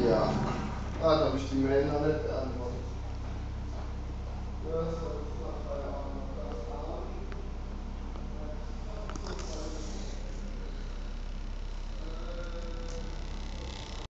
Ja. Ah, da habe ich die Mail noch nicht beantwortet. Ja, das war Feierabend.